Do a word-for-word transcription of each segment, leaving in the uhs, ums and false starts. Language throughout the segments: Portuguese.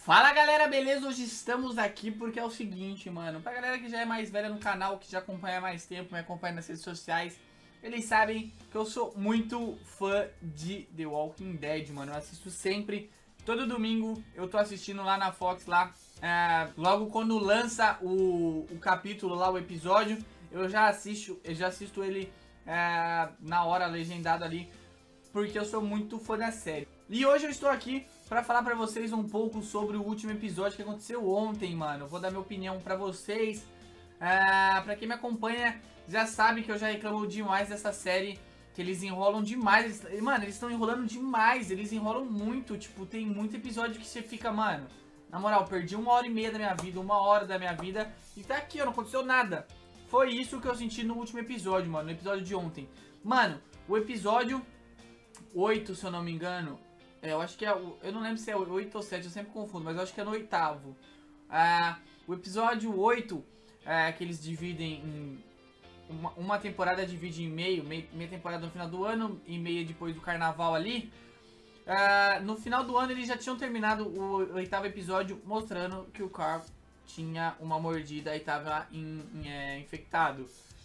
Fala galera, beleza? Hoje estamos aqui porque é o seguinte, mano. Pra galera que já é mais velha no canal, que já acompanha há mais tempo, me acompanha nas redes sociais, eles sabem que eu sou muito fã de The Walking Dead, mano. Eu assisto sempre, todo domingo eu tô assistindo lá na Fox, lá é, logo quando lança o, o capítulo lá, o episódio, eu já assisto, eu já assisto ele é, na hora, legendado ali, porque eu sou muito fã da série. E hoje eu estou aqui pra falar pra vocês um pouco sobre o último episódio que aconteceu ontem, mano. Eu vou dar minha opinião pra vocês. Uh, pra quem me acompanha, já sabe que eu já reclamo demais dessa série, que eles enrolam demais. Eles, mano, eles estão enrolando demais, eles enrolam muito. Tipo, tem muito episódio que você fica, mano, na moral, perdi uma hora e meia da minha vida, uma hora da minha vida, e tá aqui, ó, não aconteceu nada. Foi isso que eu senti no último episódio, mano, no episódio de ontem. Mano, o episódio oito, se eu não me engano, é, eu acho que é, eu não lembro se é oito ou sete, eu sempre confundo, mas eu acho que é no oitavo. Ah, o episódio oito, é, que eles dividem em, uma, uma temporada divide em meio, meio, meia temporada no final do ano e meia depois do carnaval ali. Ah, no final do ano eles já tinham terminado o oitavo episódio mostrando que o Carl tinha uma mordida e estava in, in, é, infectado.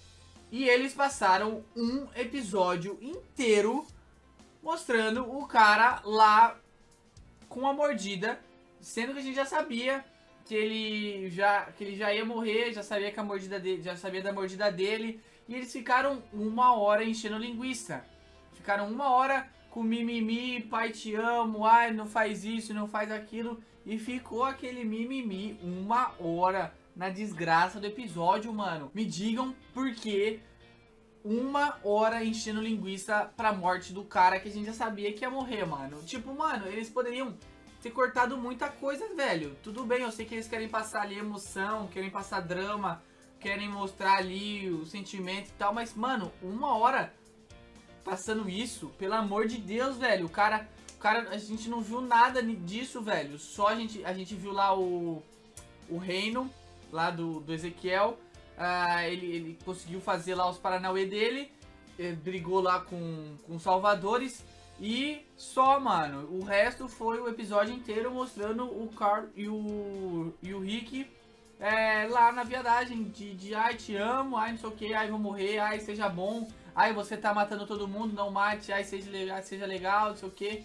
E eles passaram um episódio inteiro mostrando o cara lá com a mordida, sendo que a gente já sabia que ele já, que ele já ia morrer, já sabia que a mordida dele, já sabia da mordida dele, e eles ficaram uma hora enchendo linguiça. Ficaram uma hora com mimimi, pai te amo, ai não faz isso, não faz aquilo, e ficou aquele mimimi uma hora na desgraça do episódio, mano. Me digam por que uma hora enchendo linguiça pra morte do cara que a gente já sabia que ia morrer, mano. Tipo, mano, eles poderiam ter cortado muita coisa, velho. Tudo bem, eu sei que eles querem passar ali emoção, querem passar drama, querem mostrar ali o sentimento e tal, mas, mano, uma hora passando isso, pelo amor de Deus, velho. O cara, o cara, a gente não viu nada disso, velho. Só a gente, a gente viu lá o, o reino, lá do, do Ezequiel. Uh, ele, ele conseguiu fazer lá os paranauê dele, brigou lá com, com os salvadores e só, mano. O resto foi o episódio inteiro mostrando o Carl e o, e o Rick é, lá na viadagem de, de ai te amo, ai não sei o que, ai vou morrer, ai seja bom, ai você tá matando todo mundo, não mate, ai seja legal, seja legal, não sei o que.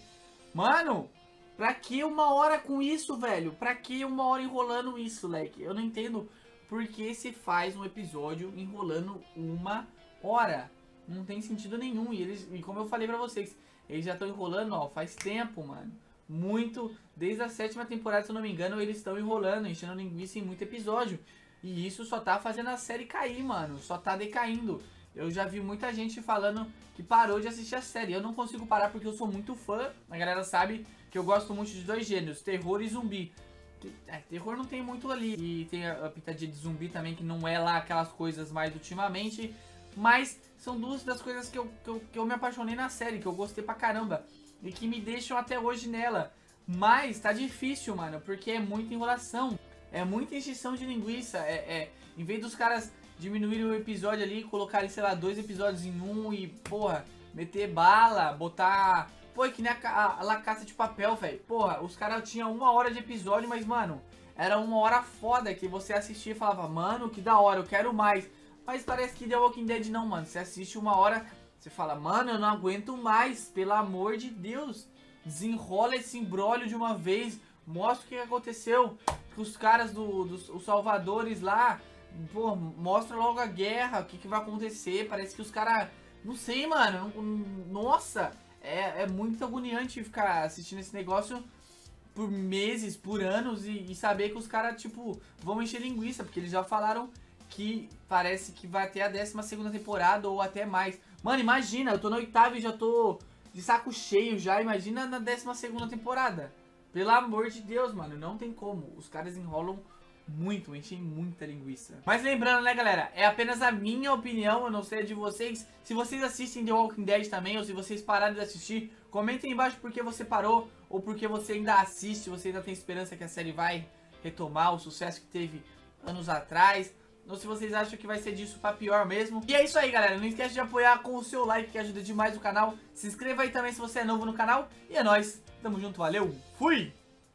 Mano, pra que uma hora com isso, velho? Pra que uma hora enrolando isso, leque? Eu não entendo. Porque se faz um episódio enrolando uma hora. Não tem sentido nenhum. E, eles, e como eu falei pra vocês, eles já estão enrolando, ó, faz tempo, mano. Muito. Desde a sétima temporada, se eu não me engano, eles estão enrolando, enchendo linguiça em muito episódio. E isso só tá fazendo a série cair, mano. Só tá decaindo. Eu já vi muita gente falando que parou de assistir a série. Eu não consigo parar porque eu sou muito fã. A galera sabe que eu gosto muito de dois gêneros, terror e zumbi. É, terror não tem muito ali. E tem a, a pitadinha de zumbi também, que não é lá aquelas coisas mais ultimamente. Mas são duas das coisas que eu, que, eu, que eu me apaixonei na série, que eu gostei pra caramba. E que me deixam até hoje nela. Mas tá difícil, mano, porque é muita enrolação. É muita encheção de linguiça. É, é, em vez dos caras diminuírem o episódio ali, colocarem, sei lá, dois episódios em um e, porra, meter bala, botar... Pô, é que nem a, a, a La Casa de Papel, velho. Porra, os caras tinham uma hora de episódio, mas, mano, era uma hora foda que você assistia e falava, mano, que da hora, eu quero mais. Mas parece que The Walking Dead não, mano. Você assiste uma hora, você fala, mano, eu não aguento mais, pelo amor de Deus. Desenrola esse imbróglio de uma vez. Mostra o que aconteceu com os caras do, dos os salvadores lá. Pô, mostra logo a guerra, o que, que vai acontecer. Parece que os caras, não sei, mano, nossa... É, é muito agoniante ficar assistindo esse negócio por meses, por anos e, e saber que os caras, tipo, vão encher linguiça, porque eles já falaram que parece que vai até a décima segunda temporada ou até mais. Mano, imagina, eu tô na oitava e já tô de saco cheio já, imagina na décima segunda temporada. Pelo amor de Deus, mano, não tem como. Os caras enrolam muito, enchem muita linguiça. Mas lembrando, né, galera, é apenas a minha opinião, eu não sei a de vocês. Se vocês assistem The Walking Dead também, ou se vocês pararam de assistir, comentem embaixo por que você parou, ou por que você ainda assiste, você ainda tem esperança que a série vai retomar o sucesso que teve anos atrás, ou se vocês acham que vai ser disso pra pior mesmo. E é isso aí, galera, não esquece de apoiar com o seu like, que ajuda demais o canal. Se inscreva aí também se você é novo no canal, e é nóis, tamo junto, valeu, fui!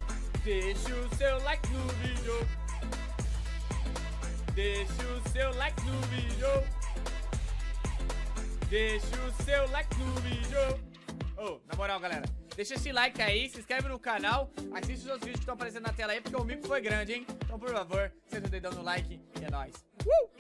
Deixa o seu like no vídeo. Deixa o seu like no vídeo. Deixa o seu like no vídeo. Oh, na moral, galera, deixa esse like aí, se inscreve no canal, assiste os outros vídeos que estão aparecendo na tela aí, porque o mico foi grande, hein? Então, por favor, senta o dedão no like e é nóis. Uh!